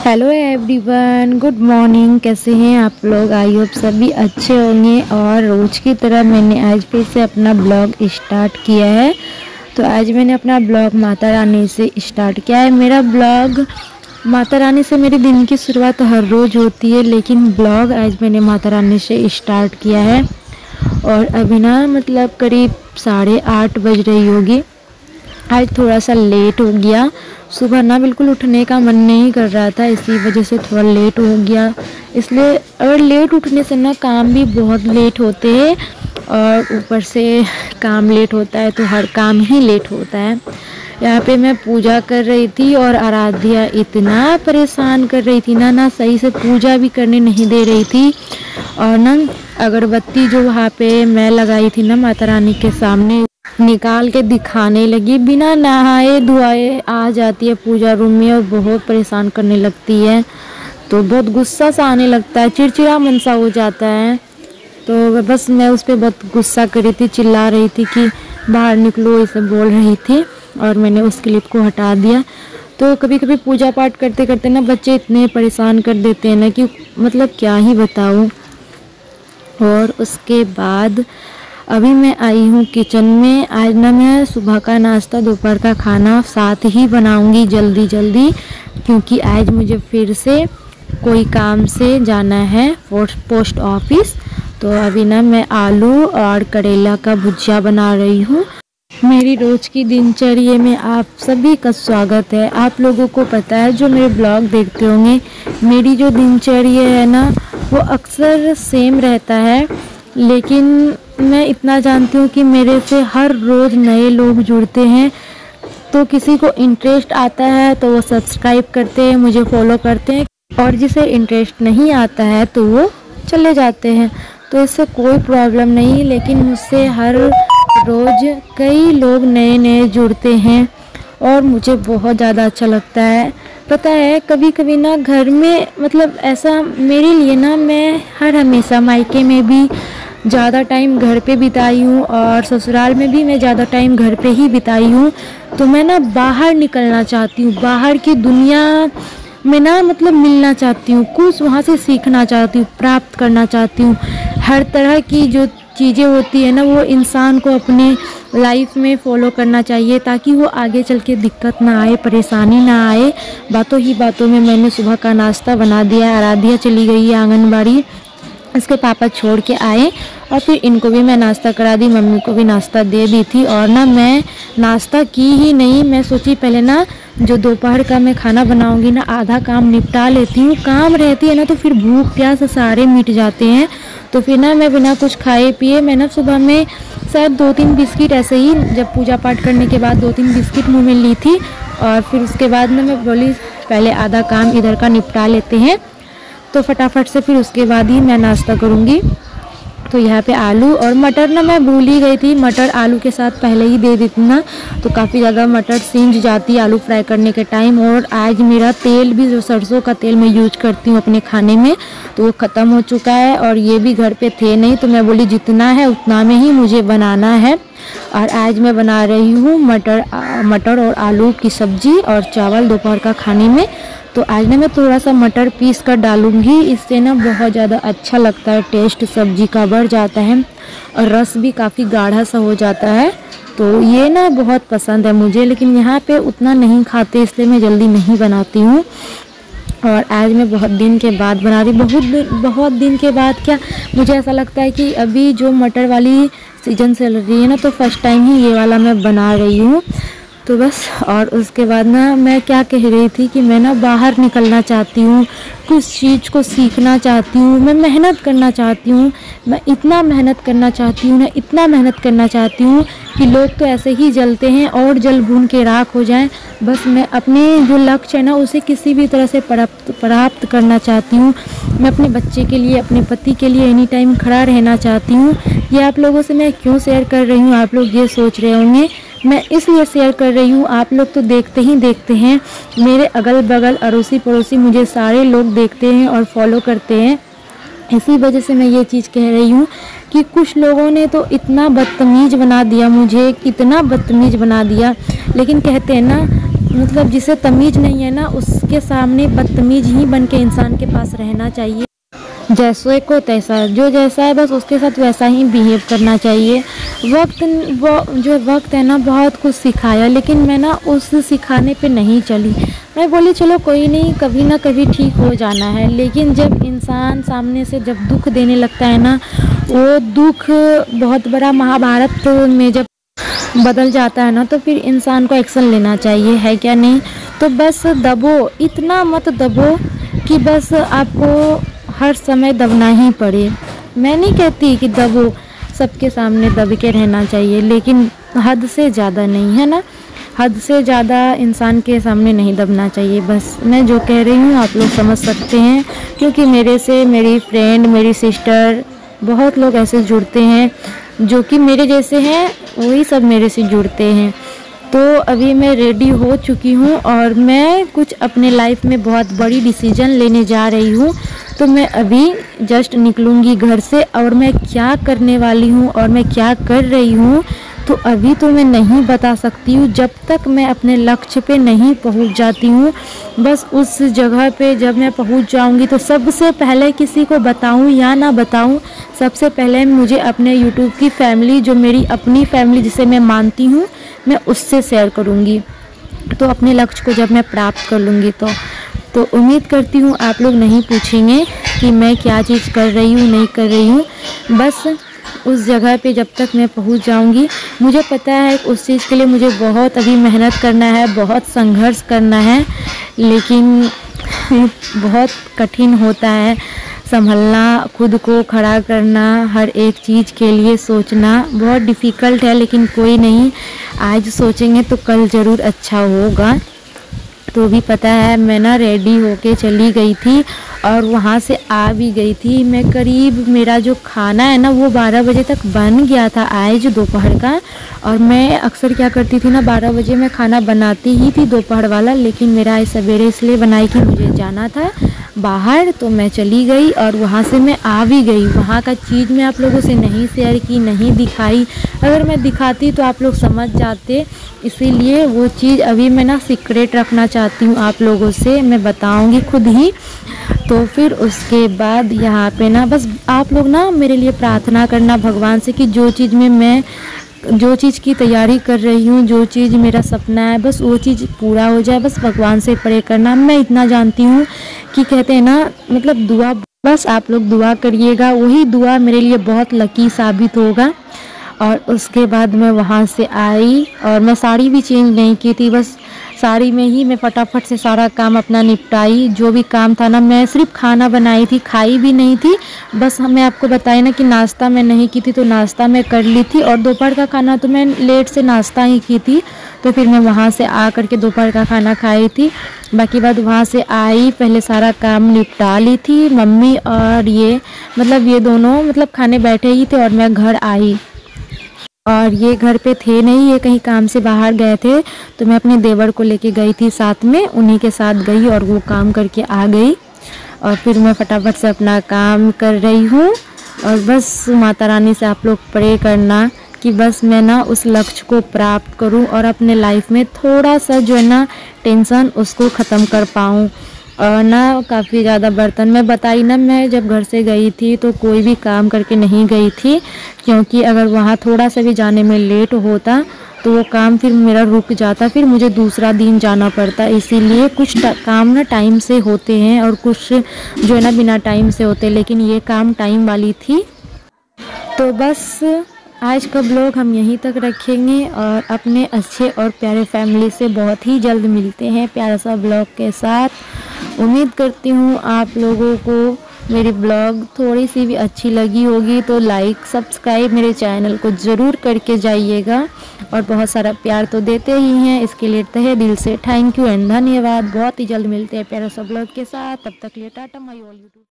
Hello everyone, good morning. कैसे हैं आप लोग? आई होप सभी अच्छे होंगे। और रोज़ की तरह मैंने आज फिर से अपना ब्लॉग स्टार्ट किया है। तो आज मैंने अपना ब्लॉग माता रानी से स्टार्ट किया है। मेरा ब्लॉग माता रानी से मेरे दिन की शुरुआत हर रोज़ होती है, लेकिन ब्लॉग आज मैंने माता रानी से स्टार्ट किया है। और अभी ना करीब 8:30 बज रही होगी। आज थोड़ा सा लेट हो गया। सुबह ना बिल्कुल उठने का मन नहीं कर रहा था, इसी वजह से थोड़ा लेट हो गया। इसलिए और लेट उठने से ना काम भी बहुत लेट होते हैं, और ऊपर से काम लेट होता है तो हर काम ही लेट होता है। यहाँ पे मैं पूजा कर रही थी और आराध्या इतना परेशान कर रही थी ना सही से पूजा भी करने नहीं दे रही थी। और ना अगरबत्ती जो वहाँ पे मैं लगाई थी ना माता रानी के सामने, निकाल के दिखाने लगी। बिना नहाए धोए आ जाती है पूजा रूम में और बहुत परेशान करने लगती है। तो बहुत गुस्सा सा आने लगता है, चिड़चिड़ा मन सा हो जाता है। तो बस मैं उस पर बहुत गुस्सा कर रही थी, चिल्ला रही थी कि बाहर निकलो, इसे बोल रही थी। और मैंने उस क्लिप को हटा दिया। तो कभी कभी पूजा पाठ करते करते ना बच्चे इतने परेशान कर देते हैं ना कि क्या ही बताऊँ। और उसके बाद अभी मैं आई हूँ किचन में। आज ना मैं सुबह का नाश्ता दोपहर का खाना साथ ही बनाऊंगी जल्दी जल्दी, क्योंकि आज मुझे फिर से कोई काम से जाना है पोस्ट ऑफिस। तो अभी ना मैं आलू और करेला का भुजिया बना रही हूँ। मेरी रोज़ की दिनचर्या में आप सभी का स्वागत है। आप लोगों को पता है, जो मेरे ब्लॉग देखते होंगे, मेरी जो दिनचर्या है ना वो अक्सर सेम रहता है। लेकिन मैं इतना जानती हूँ कि मेरे से हर रोज़ नए लोग जुड़ते हैं। तो किसी को इंटरेस्ट आता है तो वो सब्सक्राइब करते हैं, मुझे फॉलो करते हैं, और जिसे इंटरेस्ट नहीं आता है तो वो चले जाते हैं। तो इससे कोई प्रॉब्लम नहीं, लेकिन मुझसे हर रोज़ कई लोग नए नए जुड़ते हैं और मुझे बहुत ज़्यादा अच्छा लगता है। पता है, कभी कभी ना घर में ऐसा मेरे लिए ना, मैं हमेशा मायके में भी ज़्यादा टाइम घर पे बिताई हूँ और ससुराल में भी मैं ज़्यादा टाइम घर पे ही बिताई हूँ। तो मैं ना बाहर निकलना चाहती हूँ, बाहर की दुनिया में ना मिलना चाहती हूँ, कुछ वहाँ से सीखना चाहती हूँ, प्राप्त करना चाहती हूँ। हर तरह की जो चीज़ें होती है ना वो इंसान को अपने लाइफ में फॉलो करना चाहिए, ताकि वो आगे चल के दिक्कत ना आए, परेशानी ना आए। बातों ही बातों में मैंने सुबह का नाश्ता बना दिया। आराध्या चली गई है आंगनबाड़ी, इसके पापा छोड़ के आए और फिर इनको भी मैं नाश्ता करा दी, मम्मी को भी नाश्ता दे दी थी। और ना मैं नाश्ता की ही नहीं, मैं सोची पहले ना जो दोपहर का मैं खाना बनाऊंगी ना आधा काम निपटा लेती हूँ। काम रहती है ना तो फिर भूख प्यास सारे मिट जाते हैं। तो फिर ना मैं बिना कुछ खाए पिए मैं ना सुबह में शायद 2-3 बिस्किट ऐसे ही, जब पूजा पाठ करने के बाद 2-3 बिस्किट मुँह में ली थी। और फिर उसके बाद ना मैं बोली पहले आधा काम इधर का निपटा लेते हैं, तो फटाफट से फिर उसके बाद ही मैं नाश्ता करूँगी। तो यहाँ पे आलू और मटर ना मैं भूल ही गई थी, मटर आलू के साथ पहले ही दे देती ना तो काफ़ी ज़्यादा मटर सींच जाती आलू फ्राई करने के टाइम। और आज मेरा तेल भी, जो सरसों का तेल मैं यूज करती हूँ अपने खाने में, तो वो ख़त्म हो चुका है और ये भी घर पे थे नहीं। तो मैं बोली जितना है उतना में ही मुझे बनाना है। और आज मैं बना रही हूँ मटर और आलू की सब्ज़ी और चावल दोपहर का खाने में। तो आज ना मैं थोड़ा सा मटर पीस कर डालूंगी, इससे ना बहुत ज़्यादा अच्छा लगता है, टेस्ट सब्जी का बढ़ जाता है और रस भी काफ़ी गाढ़ा सा हो जाता है। तो ये ना बहुत पसंद है मुझे, लेकिन यहाँ पे उतना नहीं खाते, इसलिए मैं जल्दी नहीं बनाती हूँ। और आज मैं बहुत दिन के बाद बना रही, बहुत दिन के बाद क्या, मुझे ऐसा लगता है कि अभी जो मटर वाली सीजन चल रही है ना, तो फर्स्ट टाइम ही ये वाला मैं बना रही हूँ। तो बस, और उसके बाद ना मैं क्या कह रही थी कि मैं ना बाहर निकलना चाहती हूँ, कुछ चीज़ को सीखना चाहती हूँ, मैं मेहनत करना चाहती हूँ। मैं इतना मेहनत करना चाहती हूँ ना, इतना मेहनत करना चाहती हूँ कि लोग तो ऐसे ही जलते हैं और जल भून के राख हो जाएं। बस मैं अपने जो लक्ष्य है ना उसे किसी भी तरह से प्राप्त करना चाहती हूँ। मैं अपने बच्चे के लिए, अपने पति के लिए एनी टाइम खड़ा रहना चाहती हूँ। ये आप लोगों से मैं क्यों शेयर कर रही हूँ, आप लोग ये सोच रहे होंगे। मैं इसलिए शेयर कर रही हूँ, आप लोग तो देखते हैं, मेरे अगल बगल अड़ोसी पड़ोसी मुझे सारे लोग देखते हैं और फॉलो करते हैं। इसी वजह से मैं ये चीज़ कह रही हूँ कि कुछ लोगों ने तो इतना बदतमीज़ बना दिया मुझे, इतना बदतमीज़ बना दिया। लेकिन कहते हैं ना, मतलब जिसे तमीज़ नहीं है ना, उसके सामने बदतमीज़ ही बन के इंसान के पास रहना चाहिए। जैसे को तैसा, जो जैसा है बस उसके साथ वैसा ही बिहेव करना चाहिए। वक्त है ना बहुत कुछ सिखाया, लेकिन मैं ना उस सिखाने पे नहीं चली। मैं बोली चलो कोई नहीं, कभी ना कभी ठीक हो जाना है। लेकिन जब इंसान सामने से जब दुख देने लगता है ना, वो दुख बहुत बड़ा महाभारत में जब बदल जाता है ना, तो फिर इंसान को एक्शन लेना चाहिए, है क्या नहीं। तो बस दबो, इतना मत दबो कि बस आपको हर समय दबना ही पड़े। मैं नहीं कहती कि दबो, सबके सामने दब के रहना चाहिए, लेकिन हद से ज़्यादा नहीं, है ना। हद से ज़्यादा इंसान के सामने नहीं दबना चाहिए। बस मैं जो कह रही हूँ आप लोग समझ सकते हैं, क्योंकि मेरे से मेरी फ्रेंड, मेरी सिस्टर, बहुत लोग ऐसे जुड़ते हैं जो कि मेरे जैसे हैं, वही सब मेरे से जुड़ते हैं। तो अभी मैं रेडी हो चुकी हूँ और मैं कुछ अपने लाइफ में बहुत बड़ी डिसीजन लेने जा रही हूँ। तो मैं अभी जस्ट निकलूँगी घर से, और मैं क्या करने वाली हूँ और मैं क्या कर रही हूँ तो अभी तो मैं नहीं बता सकती हूँ, जब तक मैं अपने लक्ष्य पे नहीं पहुँच जाती हूँ। बस उस जगह पे जब मैं पहुँच जाऊँगी तो सबसे पहले किसी को बताऊँ या ना बताऊँ, सबसे पहले मुझे अपने यूट्यूब की फैमिली, जो मेरी अपनी फैमिली जिसे मैं मानती हूँ, मैं उससे शेयर करूँगी। तो अपने लक्ष्य को जब मैं प्राप्त कर लूँगी तो उम्मीद करती हूँ आप लोग नहीं पूछेंगे कि मैं क्या चीज़ कर रही हूँ, नहीं कर रही हूँ। बस उस जगह पे जब तक मैं पहुँच जाऊँगी, मुझे पता है उस चीज़ के लिए मुझे बहुत अभी मेहनत करना है, बहुत संघर्ष करना है, लेकिन बहुत कठिन होता है संभलना, खुद को खड़ा करना, हर एक चीज़ के लिए सोचना बहुत डिफ़िकल्ट है। लेकिन कोई नहीं, आज सोचेंगे तो कल ज़रूर अच्छा होगा। तो भी पता है मैं ना रेडी होके चली गई थी और वहाँ से आ भी गई थी। मैं करीब, मेरा जो खाना है ना वो 12 बजे तक बन गया था आज दोपहर का। और मैं अक्सर क्या करती थी ना, 12 बजे मैं खाना बनाती ही थी दोपहर वाला, लेकिन मेरा आज सवेरे इसलिए बनाई कि मुझे जाना था बाहर, तो मैं चली गई और वहाँ से मैं आ भी गई। वहाँ का चीज़ मैं आप लोगों से नहीं शेयर की, नहीं दिखाई। अगर मैं दिखाती तो आप लोग समझ जाते, इसीलिए वो चीज़ अभी मैं ना सीक्रेट रखना चाहती हूँ आप लोगों से, मैं बताऊँगी खुद ही। तो फिर उसके बाद यहाँ पे ना बस आप लोग ना मेरे लिए प्रार्थना करना भगवान से कि जो चीज़ की तैयारी कर रही हूँ, जो चीज़ मेरा सपना है, बस वो चीज़ पूरा हो जाए। बस भगवान से प्रे करना। मैं इतना जानती हूँ कि कहते हैं ना, मतलब दुआ, बस आप लोग दुआ करिएगा, वही दुआ मेरे लिए बहुत लकी साबित होगा। और उसके बाद मैं वहाँ से आई और मैं साड़ी भी चेंज नहीं की थी, बस साड़ी में ही मैं फटाफट से सारा काम अपना निपटाई। जो भी काम था ना, मैं सिर्फ खाना बनाई थी, खाई भी नहीं थी। बस मैं आपको बताई ना कि नाश्ता मैं नहीं की थी, तो नाश्ता मैं कर ली थी। और दोपहर का खाना तो मैं लेट से नाश्ता ही की थी, तो फिर मैं वहाँ से आ करके दोपहर का खाना खाई थी। बाकी बात वहाँ से आई, पहले सारा काम निपटा ली थी। मम्मी और ये दोनों खाने बैठे ही थे और मैं घर आई। और ये घर पे थे नहीं, ये कहीं काम से बाहर गए थे, तो मैं अपने देवर को लेके गई थी साथ में, उन्हीं के साथ गई और वो काम करके आ गई। और फिर मैं फटाफट से अपना काम कर रही हूँ। और बस माता रानी से आप लोग प्रे करना कि बस मैं ना उस लक्ष्य को प्राप्त करूँ और अपने लाइफ में थोड़ा सा जो है ना टेंशन, उसको ख़त्म कर पाऊँ। और ना काफ़ी ज़्यादा बर्तन, मैं बताई ना, मैं जब घर से गई थी तो कोई भी काम करके नहीं गई थी, क्योंकि अगर वहाँ थोड़ा सा भी जाने में लेट होता तो वो काम फिर मेरा रुक जाता, फिर मुझे दूसरा दिन जाना पड़ता। इसीलिए कुछ काम ना टाइम से होते हैं और कुछ जो है ना बिना टाइम से होते, लेकिन ये काम टाइम वाली थी। तो बस आज का ब्लॉग हम यहीं तक रखेंगे और अपने अच्छे और प्यारे फैमिली से बहुत ही जल्द मिलते हैं प्यारा सा ब्लॉग के साथ। उम्मीद करती हूँ आप लोगों को मेरी ब्लॉग थोड़ी सी भी अच्छी लगी होगी, तो लाइक सब्सक्राइब मेरे चैनल को ज़रूर करके जाइएगा। और बहुत सारा प्यार तो देते ही हैं, इसके लिए तहे दिल से थैंक यू एंड धन्यवाद। बहुत ही जल्द मिलते हैं प्यारा सा ब्लॉग के साथ, तब तक लिए टाटा माय ऑल यूट्यूब।